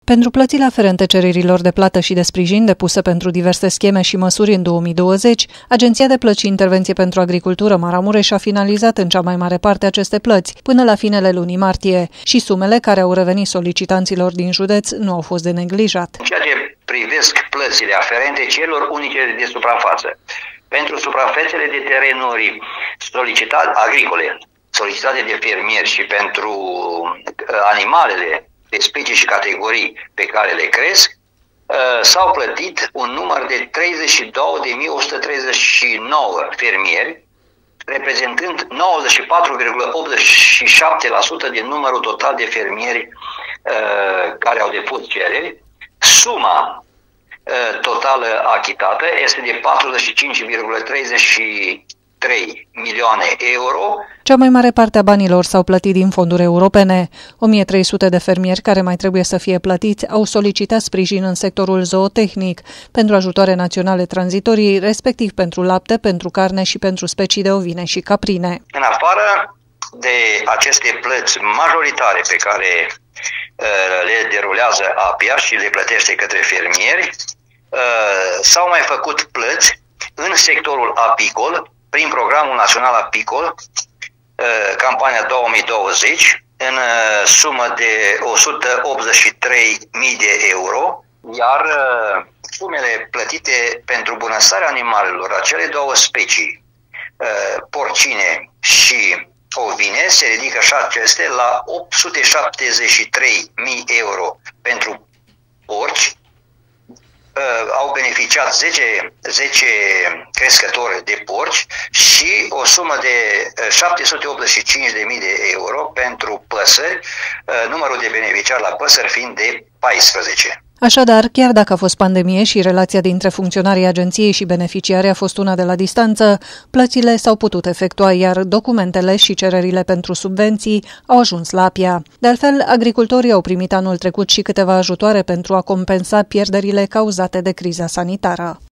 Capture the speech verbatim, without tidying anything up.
Pentru plățile aferente cererilor de plată și de sprijin depuse pentru diverse scheme și măsuri în două mii douăzeci, Agenția de Plăți și Intervenție pentru Agricultură Maramureș a finalizat în cea mai mare parte aceste plăți până la finele lunii martie și sumele care au revenit solicitanților din județ nu au fost de neglijat. În ceea ce privesc plățile aferente celor unice de suprafață, pentru suprafețele de terenuri solicitate agricole, solicitate de fermieri și pentru animalele de specii și categorii pe care le cresc, s-au plătit un număr de treizeci și două de mii o sută treizeci și nouă fermieri, reprezentând nouăzeci și patru virgulă optzeci și șapte la sută din numărul total de fermieri care au depus cereri. Suma totală achitată este de patruzeci și cinci virgulă treizeci și trei milioane euro. Cea mai mare parte a banilor s-au plătit din fonduri europene. o mie trei sute de fermieri care mai trebuie să fie plătiți au solicitat sprijin în sectorul zootehnic pentru ajutoare naționale tranzitorii, respectiv pentru lapte, pentru carne și pentru specii de ovine și caprine. În afară de aceste plăți majoritare pe care uh, le derulează A P I A și le plătește către fermieri, uh, s-au mai făcut plăți în sectorul apicol, prin Programul Național Apicol, campania două mii douăzeci, în sumă de o sută optzeci și trei de mii de euro, iar sumele plătite pentru bunăstarea animalelor, acele două specii, porcine și ovine, se ridică și aceste la opt sute șaptezeci și trei de mii euro pentru porci. Au beneficiat zece, zece crescători de porci și o sumă de șapte sute optzeci și cinci de mii de euro pentru păsări, numărul de beneficiari la păsări fiind de paisprezece. Așadar, chiar dacă a fost pandemie și relația dintre funcționarii agenției și beneficiari a fost una de la distanță, plățile s-au putut efectua, iar documentele și cererile pentru subvenții au ajuns la A P I A. De altfel, agricultorii au primit anul trecut și câteva ajutoare pentru a compensa pierderile cauzate de criza sanitară.